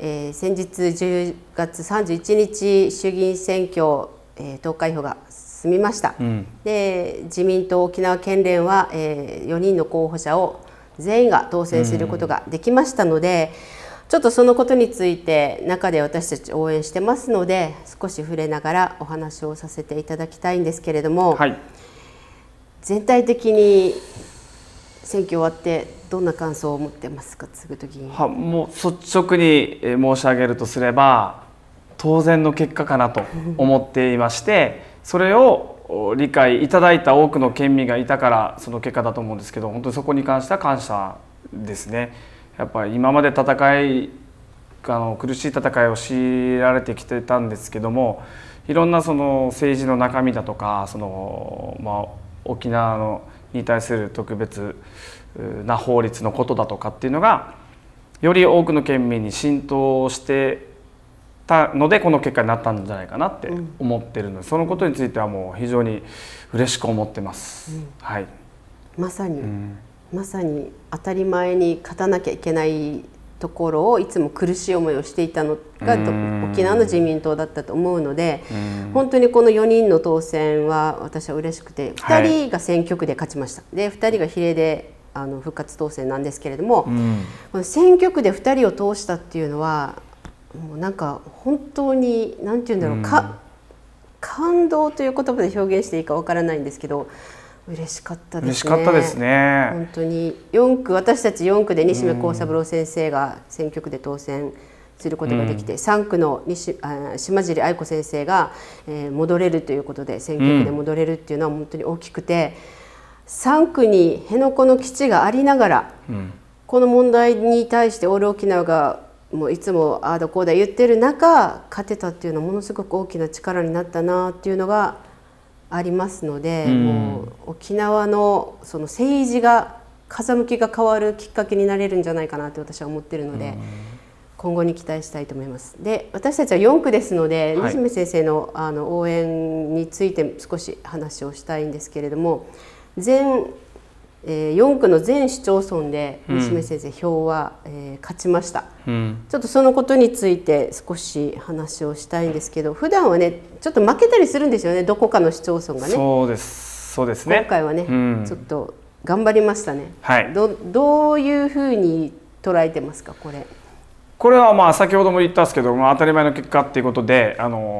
先日10月31日衆議院選挙、投開票が済みました、で自民党沖縄県連は、4人の候補者を全員が当選することができましたので、ちょっとそのことについて中で私たち応援してますので少し触れながらお話をさせていただきたいんですけれども、はい、全体的に選挙終わってどんな感想を持ってますか、次議員。 もう率直に申し上げるとすれば当然の結果かなと思っていましてそれを理解いただいた多くの県民がいたからその結果だと思うんですけど、本当にそこに関しては感謝ですね。やっぱり今まで苦しい戦いを強いられてきてたんですけども、いろんなその政治の中身だとか沖縄に対する特別な法律のことだとかっていうのがより多くの県民に浸透してたのでこの結果になったんじゃないかなって思ってるので、そのことについてはもう非常に嬉しく思ってます、はい、 まさに当たり前に勝たなきゃいけないところをいつも苦しい思いをしていたのが沖縄の自民党だったと思うので、本当にこの4人の当選は私は嬉しくて、2人が選挙区で勝ちました。で2人が比例で復活当選なんですけれども、この選挙区で2人を通したっていうのはもうなんか本当に何て言うんだろう、感動という言葉で表現していいかわからないんですけど、嬉しかったですね。 嬉しかったですね。 本当に私たち4区で西銘恒三郎先生が選挙区で当選することができて、3区の島尻愛子先生が戻れるということで選挙区で戻れるっていうのは本当に大きくて、3区に辺野古の基地がありながら、この問題に対してオール沖縄がもういつもああだこうだ言ってる中勝てたっていうのはものすごく大きな力になったなっていうのがありますので、もう沖縄のその政治が風向きが変わるきっかけになれるんじゃないかなと私は思っているので、今後に期待したいと思います。で私たちは4区ですので、西銘先生の応援について少し話をしたいんですけれども、4区の全市町村で西銘先生票は、勝ちました、ちょっとそのことについて少し話をしたいんですけど、普段はねちょっと負けたりするんですよね、どこかの市町村がね。 そうですね。 今回はね、ちょっと頑張りましたね、 はい、 どういうふうに捉えてますか。 これは先ほども言ったんですけど、当たり前の結果っていうことで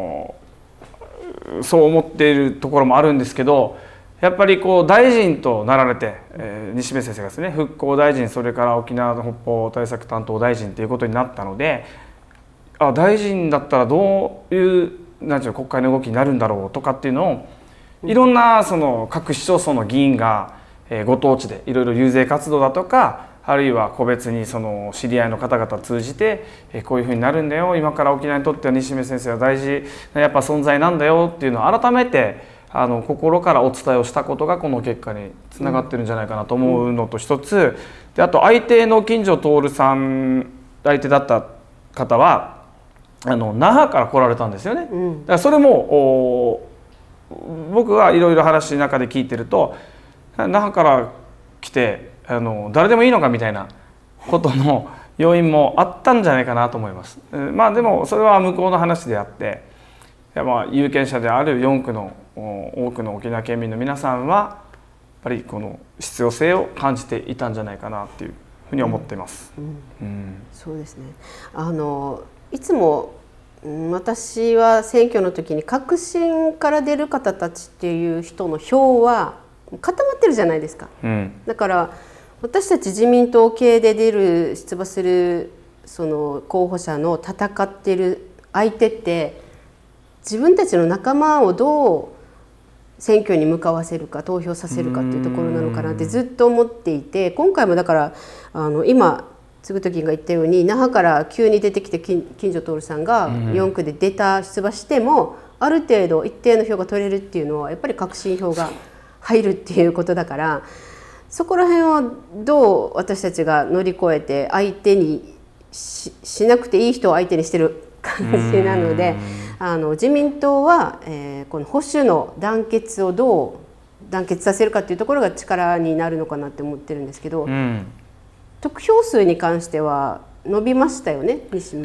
そう思っているところもあるんですけど、やっぱり大臣となられて、西銘先生がですね、復興大臣、それから沖縄の北方対策担当大臣ということになったので、大臣だったらどういう国会の動きになるんだろうとかっていうのをいろんな各市町村の議員がご当地でいろいろ遊説活動だとか、あるいは個別に知り合いの方々を通じてこういうふうになるんだよ、今から沖縄にとっては西銘先生は大事なやっぱ存在なんだよっていうのを改めて心からお伝えをしたことがこの結果につながってるんじゃないかなと思うのと一つで、あと相手の金城徹さん相手だった方は那覇から来られたんですよね。だからそれも僕はいろいろ話の中で聞いてると、那覇から来て誰でもいいのかみたいなことの要因もあったんじゃないかなと思います。でもそれは向こうの話であって、有権者である4区の多くの沖縄県民の皆さんはやっぱりこの必要性を感じていたんじゃないかなっていうふうに思っています。 そうですね。いつも私は選挙の時に革新から出る方たちっていう人の票は固まってるじゃないですか。だから私たち自民党系で出馬するその候補者の戦ってる相手って自分たちの仲間をどう選挙に向かわせるか投票させるかっていうところなのかなってずっと思っていて、今回もだから今嗣時が言ったように那覇から急に出てきて金城徹さんが4区で出馬してもある程度一定の票が取れるっていうのはやっぱり革新票が入るっていうことだから、そこら辺をどう私たちが乗り越えて相手にしなくていい人を相手にしてる感じなので、自民党は、この保守の団結をどう団結させるかっていうところが力になるのかなって思ってるんですけど、得票数に関しては伸びましたよね、西銘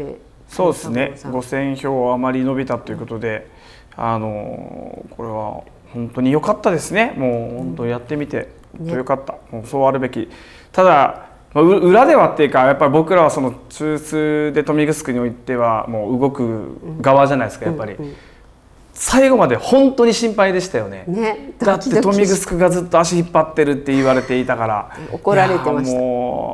そうですね、5000票あまり伸びたということで、これは本当に良かったですね。もう本当にやってみて良かった、もうそうあるべき。ただ裏ではっていうか、やっぱり僕らはその中枢で豊見城においてはもう動く側じゃないですか。やっぱり最後まで本当に心配でしたよね。だって豊見城がずっと足引っ張ってるって言われていたから、 怒られてました。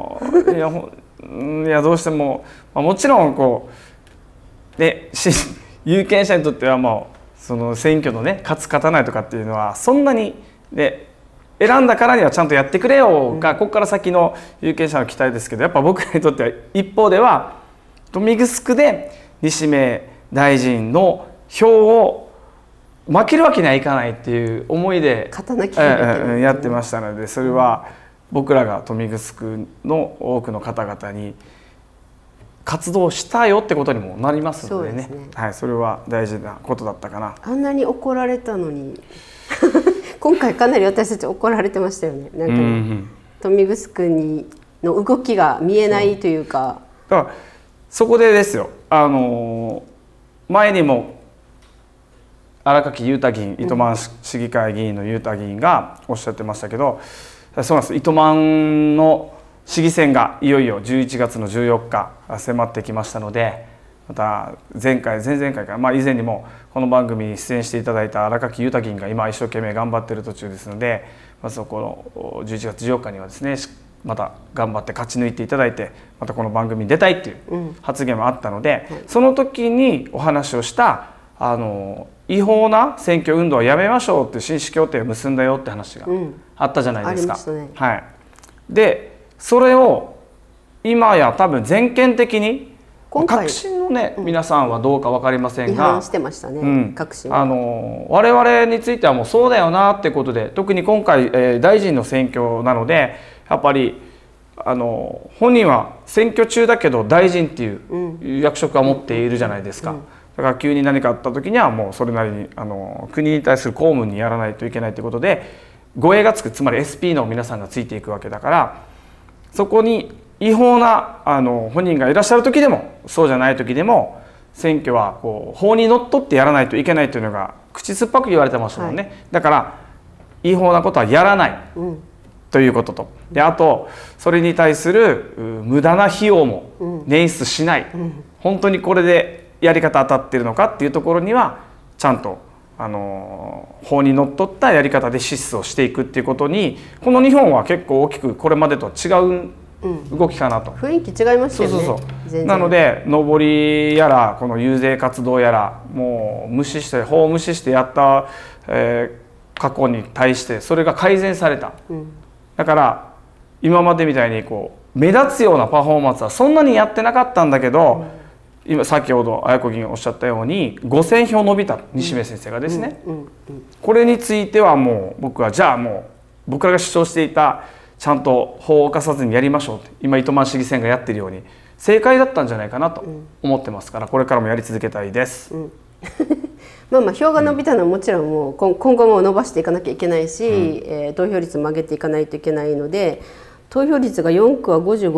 いやどうしても、もちろんこうで有権者にとってはもうその選挙のね、勝つ勝たないとかっていうのはそんなにで、選んだからにはちゃんとやってくれよが、ここから先の有権者の期待ですけど、やっぱ僕らにとっては一方では豊見城で西銘大臣の票を負けるわけにはいかないっていう思いでやってましたので、それは僕らが豊見城の多くの方々に活動したよってことにもなりますのでね。はい、それは大事なことだったかな。 あんなに怒られたのに今回かなり私たち怒られてましたよね。なんか豊見城にの動きが見えないというか。 だからそこでですよ。前にも荒垣裕太議員、糸満市議会議員の裕太議員がおっしゃってましたけど、そうなんです。糸満の市議選がいよいよ11月の14日迫ってきましたので、また前々回から、以前にもこの番組に出演していただいた荒垣裕太議員が今一生懸命頑張っている途中ですので、そこの11月14日にはですね、また頑張って勝ち抜いていただいて、またこの番組に出たいっていう発言もあったので、その時にお話をした違法な選挙運動はやめましょうっていう紳士協定を結んだよって話があったじゃないですか。はい、でそれを今や多分全県的に革新のね、皆さんはどうか分かりませんが、我々についてはもうそうだよなってことで、特に今回、大臣の選挙なので、やっぱり本人は選挙中だけど大臣っていう役職は持っているじゃないですか。だから急に何かあった時にはもうそれなりに国に対する公務にやらないといけないということで護衛がつく、つまり SP の皆さんがついていくわけだから、そこに違法な本人がいらっしゃる時でもそうじゃない時でも選挙はこう法にのっとってやらないといけないというのが口酸っぱく言われてましたもんね。だから違法なことはやらない、ということと、であとそれに対する無駄な費用も捻出しない、本当にこれでやり方当たっているのかっていうところにはちゃんと法にのっとったやり方で支出をしていくっていうことに、この日本は結構大きくこれまでとは違う動きかなと。 雰囲気違いますよね。 なので上りやらこの遊説活動やらもう法を無視してやった、過去に対してそれが改善された。だから今までみたいにこう目立つようなパフォーマンスはそんなにやってなかったんだけど、今先ほど綾子議員おっしゃったように5000票伸びた、西銘先生がですね、これについてはもう僕はじゃあもう僕らが主張していたちゃんと法を犯さずにやりましょうって、今糸満市議選がやってるように正解だったんじゃないかなと思ってますから、これからもやり続けたいです。 票が伸びたのはもちろんもう今後も伸ばしていかなきゃいけないし、投票率も上げていかないといけないので、投票率が4区は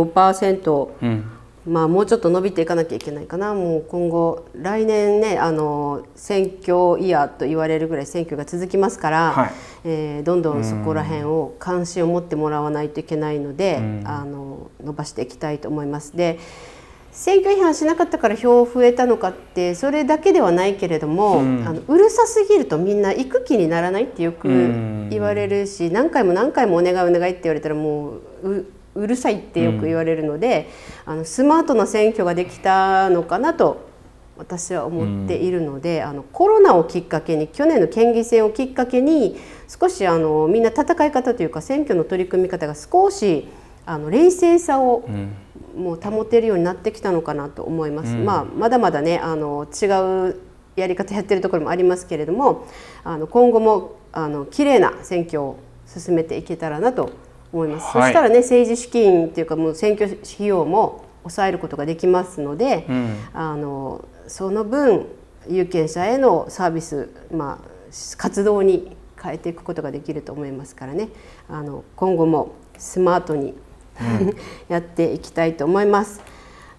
55%、もうちょっと伸びていかなきゃいけないかな。もう今後来年ね、選挙イヤーと言われるぐらい選挙が続きますから、どんどんそこら辺を関心を持ってもらわないといけないので、伸ばしていきたいと思います。で選挙違反しなかったから票増えたのかってそれだけではないけれども、うるさすぎるとみんな行く気にならないってよく言われるし、何回も何回もお願いお願いって言われたらもうるさいってよく言われるので、スマートな選挙ができたのかなと私は思っているので、コロナをきっかけに去年の県議選をきっかけに少しみんな戦い方というか選挙の取り組み方が少し冷静さをもう保てるようになってきたのかなと思います。まだまだね違うやり方やってるところもありますけれども、今後も綺麗な選挙を進めていけたらなと思います。そしたらね、政治資金っていうかもう選挙費用も抑えることができますので、その分有権者へのサービス、活動に変えていくことができると思いますからね、今後もスマートにやっていきたいと思います。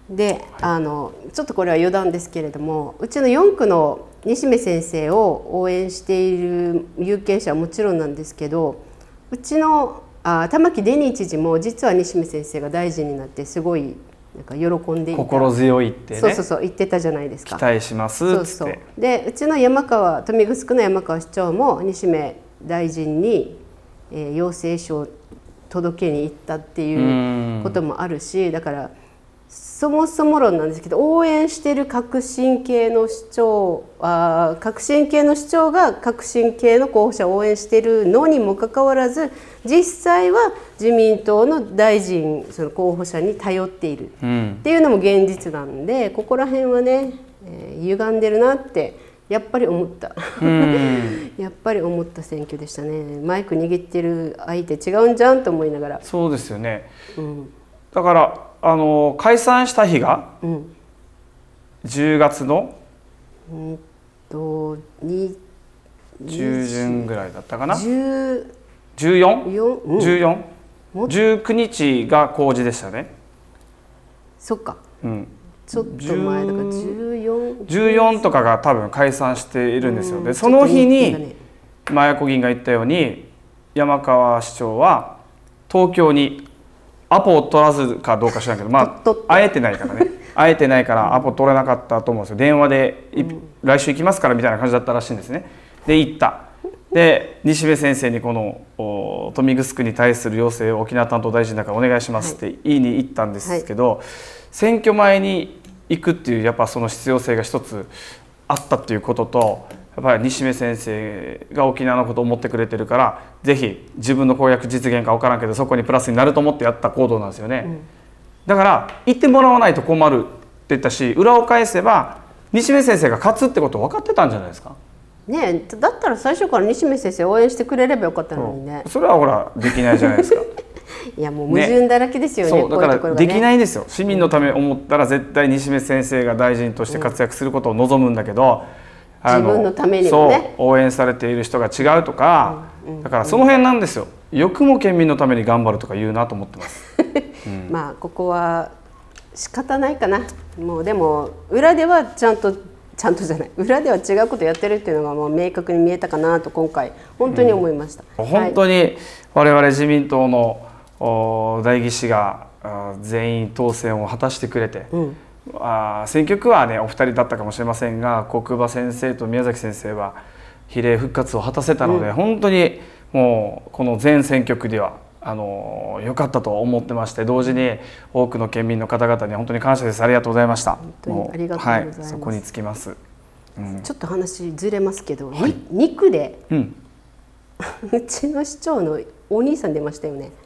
でちょっとこれは余談ですけれども、うちの4区の西目先生を応援している有権者はもちろんなんですけど、うちの玉城デニー知事も実は西目先生が大臣になってすごいなんか喜んでいた、 心強いってね、 そう言ってたじゃないですか。 期待しますっつって。 でうちの豊見城の山川市長も西目大臣に、要請書を届けに行ったっていうこともあるし、だからそもそも論なんですけど、応援している革新系の市長が革新系の候補者を応援しているのにもかかわらず、実際は自民党の大臣その候補者に頼っているっていうのも現実なんで、ここら辺はね、歪んでるなってやっぱり思ったやっぱり思った選挙でしたね。マイク握ってる相手違うんじゃんと思いながら。 そうですよね、だから解散した日が10月の中旬ぐらいだったかな。14?19 日が公示でしたね。 そっか、ちょっと前だから 14とかが多分解散しているんですよ。でその日に麻也子議員が言ったように、山川市長は東京にアポを取らずかどうか知らんけど、会えてないからね会えてないからアポ取れなかったと思うんですよ。電話で来週行きますからみたいな感じだったらしいんですね。で行った。で西部先生にこの豊見城に対する要請を沖縄担当大臣だからお願いしますって言いに行ったんですけど、選挙前に行くっていうやっぱその必要性が一つあったっていうことと、やっぱり西目先生が沖縄のことを思ってくれてるから、ぜひ自分の公約実現か分からんけどそこにプラスになると思ってやった行動なんですよね、だから行ってもらわないと困るって言ったし、裏を返せば西目先生が勝つってこと分かってたんじゃないですかね。だったら最初から西目先生応援してくれればよかったのにね。 それはほらできないじゃないですかいやもう矛盾だらけですよね。 そうだからできないですよ。市民のため思ったら絶対西目先生が大臣として活躍することを望むんだけど、 自分のためにもね、 そう応援されている人が違うとか、だからその辺なんですよ。よくも県民のために頑張るとか言うなと思ってます、 まあここは仕方ないかな。もうでも裏ではちゃんとじゃない、裏では違うことやってるっていうのがもう明確に見えたかなと今回本当に思いました、 本当に我々自民党の代議士が全員当選を果たしてくれて、選挙区はねお二人だったかもしれませんが、国場先生と宮崎先生は比例復活を果たせたので、本当にもうこの全選挙区では良かったと思ってまして、同時に多くの県民の方々に本当に感謝です。ありがとうございました。 本当にありがとうございます。 そこにつきます、 ちょっと話ずれますけど、2区で、うちの市長のお兄さん出ましたよね。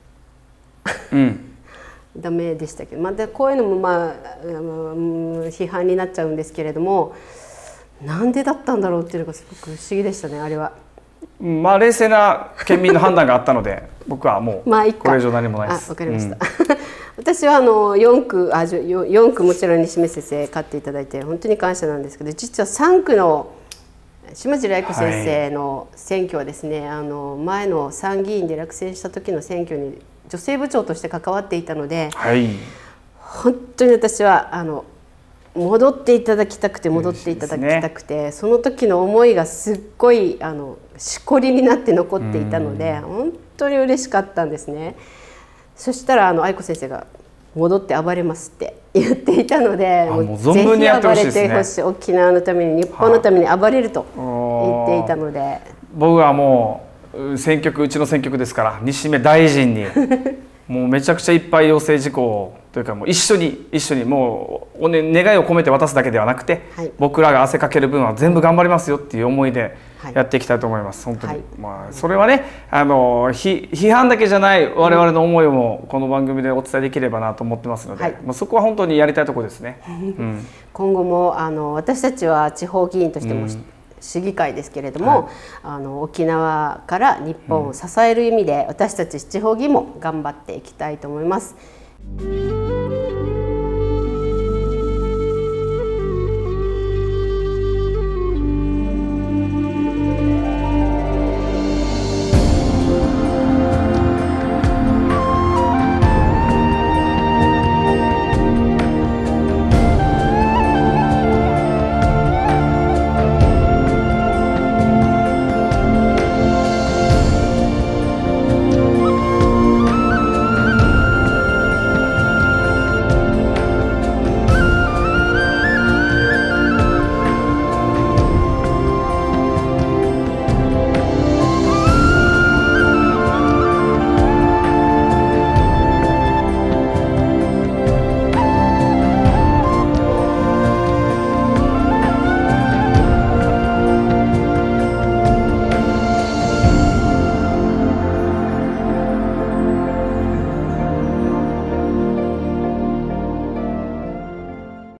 ダメでしたけど、またこういうのも批判になっちゃうんですけれども、なんでだったんだろうっていうのがすごく不思議でしたね、あれは。 冷静な県民の判断があったので僕はもうこれ以上何もないです。 わかりました、私は4区もちろん西目先生勝っていただいて本当に感謝なんですけど、実は3区の島地来子先生の選挙はですね、前の参議院で落選した時の選挙に女性部長として関わっていたので、本当に私は戻っていただきたくてその時の思いがすっごいしこりになって残っていたので、本当に嬉しかったんですね。そしたら愛子先生が戻って暴れますって言っていたので、ぜひ暴れてほしい、沖縄のために日本のために暴れると言っていたので、 僕はもううちの選挙区ですから西目大臣にもうめちゃくちゃいっぱい要請事項をというかもう一緒にもう願いを込めて渡すだけではなくて、僕らが汗かける分は全部頑張りますよっていう思いでやっていきたいと思います。本当に、それはね批判だけじゃない我々の思いもこの番組でお伝えできればなと思ってますので、そこは本当にやりたいところですね。 今後も私たちは地方議員としても市議会ですけれども、沖縄から日本を支える意味で私たち地方議員も頑張っていきたいと思います。